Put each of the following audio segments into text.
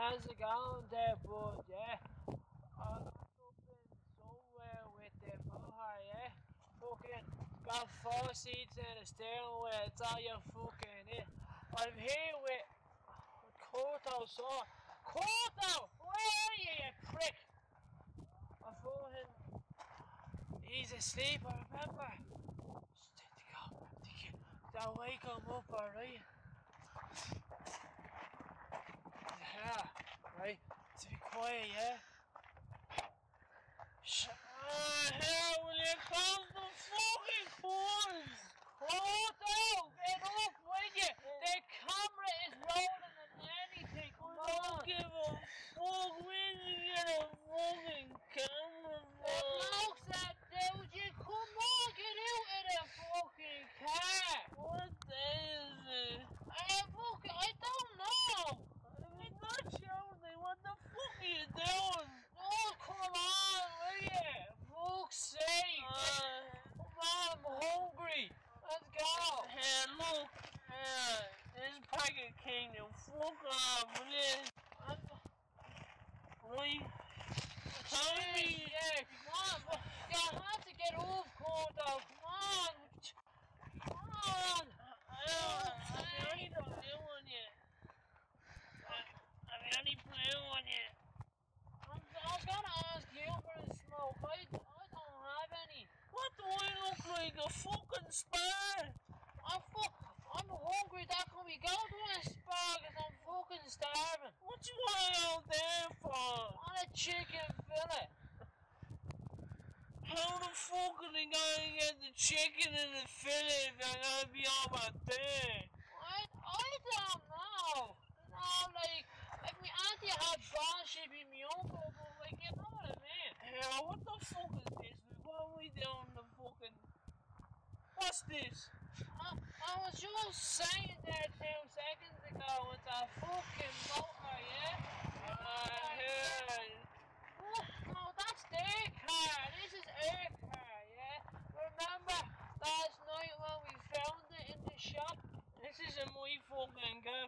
how's it going there, bud? Yeah, I got up in somewhere with the motor, yeah. Fucking got 4 seats in the steering wheel, it's all your fucking it. I'm here with Kurto, so Kurto, where are you, you prick? I fucking, he's asleep, I remember. Don't wake him up, alright? Yeah, right? To be quiet, yeah? Hell, will you close the fucking cords? Kurto, get up, will you? The camera is rolling and anything, come on. I don't give a fuck when you get a fucking camera, bro. The bloke said, dude, you come on, get out of the fucking car. What day is it? I don't know. I'm not shouting. What the fuck are you doing? Oh, come on, will you? Fuck's sake. Come on, I'm hungry. Let's go. Hey, look. This is Packet Kingdom. Fuck off, will you? Right? Tell me. Yeah, come on. You have to get off, Kurto. Come on. Come on. I only blue on you. I only blue on you. I'm gonna ask you for a smoke. I don't have any. What do I look like? A fucking spar? I'm hungry. That can we go to a spar? Cause I'm fucking starving. What you want out there for? I want a chicken fillet. How the fuck are they gonna get the chicken and the fillet if they're gonna be over there? I don't know. You know, like my auntie had barship in my uncle, but like, you know what I mean? Yeah, what the fuck is this? What are we doing the fucking... What's this? I was just saying there 2 seconds ago, it's a fucking motor, yeah? No, that's their car. This is our car, yeah? Remember last night when we found it in the shop? This isn't my fucking car.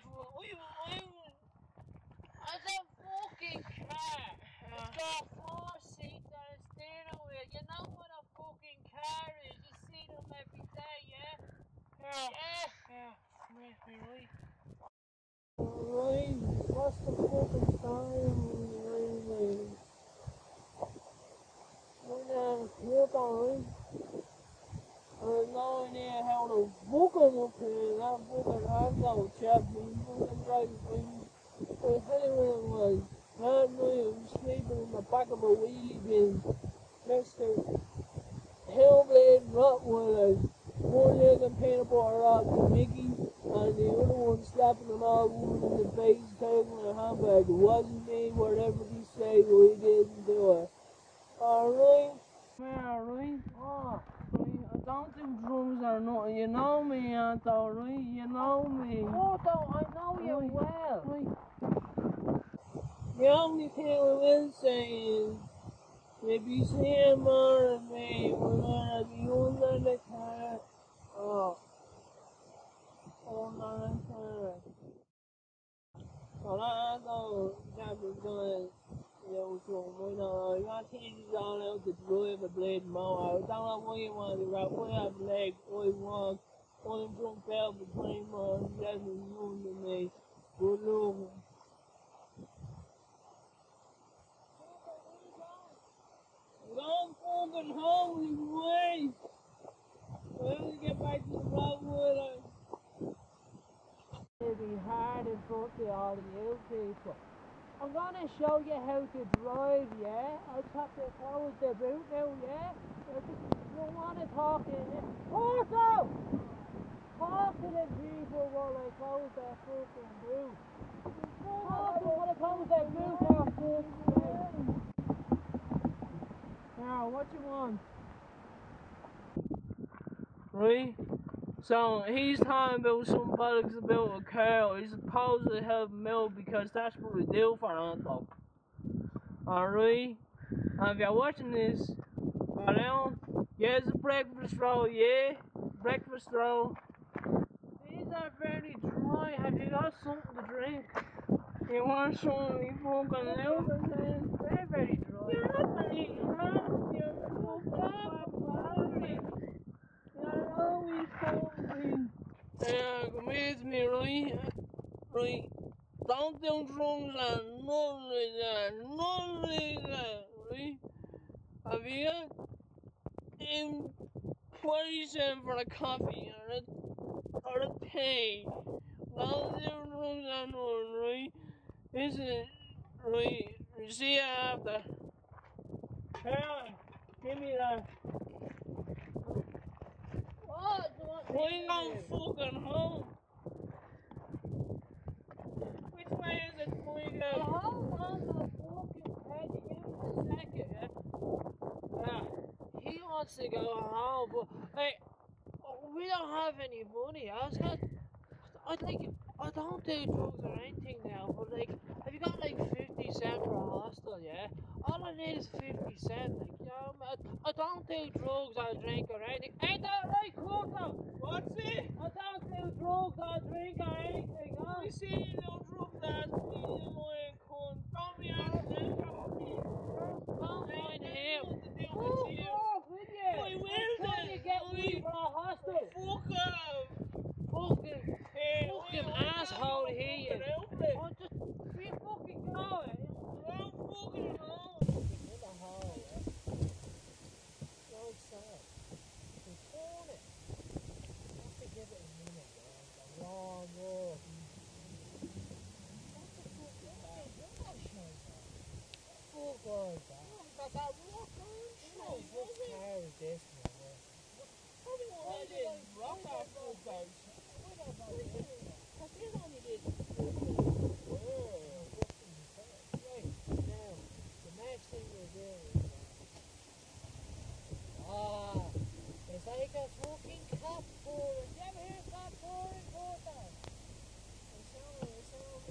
It's a fucking car. It's got 4 seats and a steering wheel. You know what a fucking car is? You see them every day, yeah? Yeah. Right. Right, what's the fucking time? Right. I have no idea how to book them up here. That fucking Anto chap, he fucking drives me. I tell you what it was. Last night I was sleeping in the back of a wheelie bin next to Hellblade Rottweilers. One leg and peanut butter up to Mickey, and the other one slapping them all wood in the face, taking a hamburger. It wasn't me, whatever they say, we didn't do it. Alright? Alright? Oh. I don't do drums or nothing, you know me, Anto, right? You know me. Kurto, I know you well. Right. The only thing I will say is, if you see more of me, we're gonna be under the car. Under the car. So that chap is gonna... I got teachers all out to drive a blade mower. I don't know what you want to do. I have legs, I walk, I'm drunk out between my that's new to me. Good luck. Don't fucking holy way. I have to get back to the road with us. It'll be hard in front of all the new people. I'm gonna show you how to drive, yeah? I'll have to close the boot now, yeah? You don't wanna talk in it. Kurto! Talk to the people while I close that fucking boot. Talk to them while I close that boot, for fuck's sake. Now, what you want? Right? So he's talking about some bollocks about a car. He's supposed to help him out because that's what we do for Anto. Alright? And if you're watching this, around, here's a breakfast roll, yeah? Breakfast roll. These are very dry. Have you got something to drink? You want something fucking Elvis, man? Very, very dry. You're not eating that. You're always hungry. Come with me, right? Right. Don't do drugs and nothing like that. Nothing like that, right? Have you got 20 cents for a coffee or a tea? Don't do drugs and nothing, right? This is, right, see you after. Here, give me that. What? We're going fucking home. Which way is it before you go? Hold on the fucking head. Give me a second, yeah? He wants to go home, but hey, we don't have any money. I don't do drugs or anything now, but like, have you got like 50 cents for a hostel, yeah? All I need is 50 cents, like, you know, I don't do drugs or drink or anything. Ain't that right, Kurto? What's it? I don't do drugs or drink or anything, huh? We see you no drug lads, me and my cunt. Don't be out there, Don't mind him. to do Fuck with you. off, will you? I will Can then. you get me for a hostel? Fuck off. Fucking Fucking asshole here, you. outlet. Oh, just be fucking going. I'm fucking home. In the hole, yeah? No sad. It's corner. You have to give it a minute, man. It's a long walk. What the fuck is that? You're not showing that. Fuck all that. Got that walk on? No, what car is this, man? Probably one of these rock off fuck guys. Because there's only this. Right, now, the next thing we're doing is it's like a fucking cat pouring. You ever hear cat pouring, Kurto? It sounds like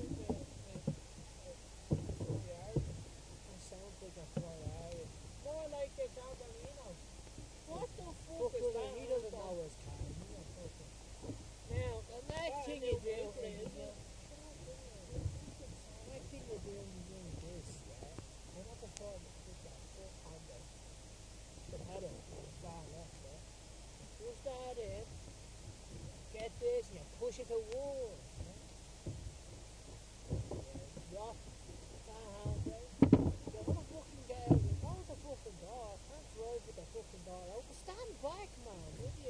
a Ferrari. More like a Garbarino. What the fuck is that? He doesn't know his car. Now, the next thing you do is this, yeah? I'm not the part that puts that foot on the pedal, the far left, yeah? Push that in, get this, and you push it towards, yeah? Drop that handbrake. You want to fucking get out, you close the fucking door, can't drive with the fucking door open. Stand back, man, will you?